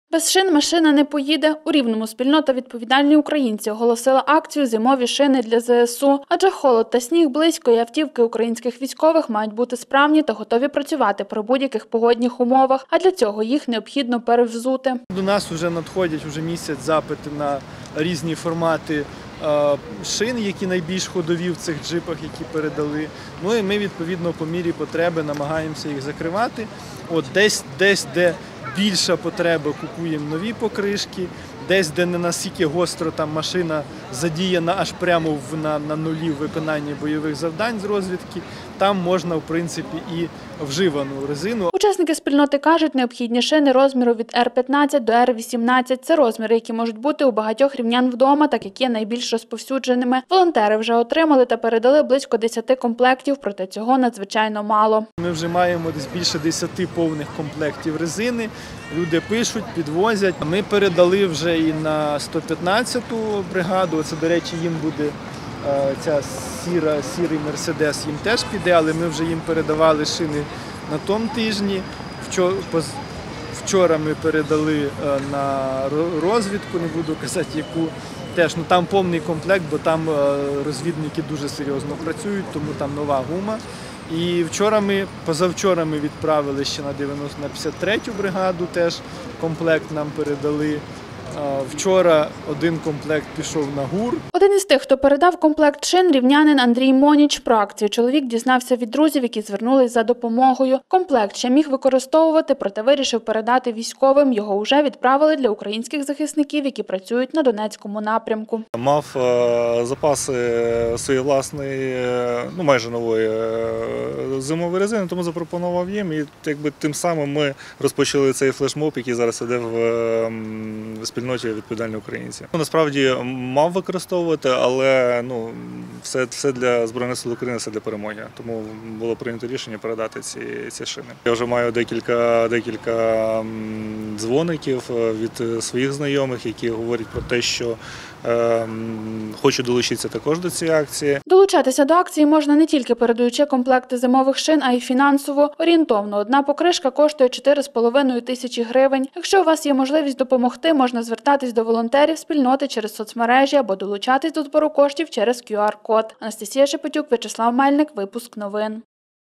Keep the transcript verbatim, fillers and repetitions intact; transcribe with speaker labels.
Speaker 1: Без шин машина не поїде. У Рівному спільнота «Відповідальні українці» оголосила акцію «Зимові шини для зе ес у». Адже холод та сніг близько, і автівки українських військових мають бути справні та готові працювати при будь-яких погодних умовах. А для цього їх необхідно перевзути.
Speaker 2: До нас вже надходять вже місяць запити на різні формати шин, які найбільш ходові в цих джипах, які передали. Ну і ми, відповідно, по мірі потреби намагаємося їх закривати. От десь, десь де більша потреба, купуємо нові покришки, десь, де не настільки гостро там машина задіяна аж прямо в, на, на нулі в виконанні бойових завдань з розвідки, там можна, в принципі, і вживану резину.
Speaker 1: Учасники спільноти кажуть, необхідні шини розміру від ер п'ятнадцять до ер вісімнадцять. Це розміри, які можуть бути у багатьох рівнян вдома, так як є найбільш розповсюдженими. Волонтери вже отримали та передали близько десяти комплектів, проте цього надзвичайно мало.
Speaker 2: Ми вже маємо десь більше десяти повних комплектів резини. Люди пишуть, підвозять. Ми передали вже і на сто п'ятнадцяту бригаду. Це, до речі, їм буде ця сіра, сірий мерседес, їм теж піде, але ми вже їм передавали шини на тому тижні. Вчора ми передали на розвідку, не буду казати яку. Теж, ну, там повний комплект, бо там розвідники дуже серйозно працюють, тому там нова гума. І вчора ми, позавчора ми відправили ще на дев'яносто, на п'ятдесят третю бригаду, теж комплект нам передали. Вчора один комплект пішов на ГУР.
Speaker 1: Один із тих, хто передав комплект шин, рівнянин Андрій Моніч. Про акцію чоловік дізнався від друзів, які звернулись за допомогою. Комплект ще міг використовувати, проте вирішив передати військовим. Його вже відправили для українських захисників, які працюють на Донецькому напрямку.
Speaker 3: Мав запаси своєї власної, ну майже нової зимової резини, тому запропонував їм. І якби тим самим ми розпочали цей флешмоб, який зараз іде в спільноті «Відповідальні українці». Насправді мав використовувати, але ну, все, все для Збройних сил України, все для перемоги. Тому було прийнято рішення передати ці, ці шини. Я вже маю декілька, декілька дзвоників від своїх знайомих, які говорять про те, що е, хочу долучитися також до цієї акції.
Speaker 1: Долучатися до акції можна не тільки передаючи комплекти зимових шин, а й фінансово. Орієнтовно, одна покришка коштує чотири з половиною тисячі гривень. Якщо у вас є можливість допомогти, можна звертатись до волонтерів спільноти через соцмережі або долучатись до збору коштів через кю ар код. Анастасія Шепетюк, В'ячеслав Мельник, випуск новин.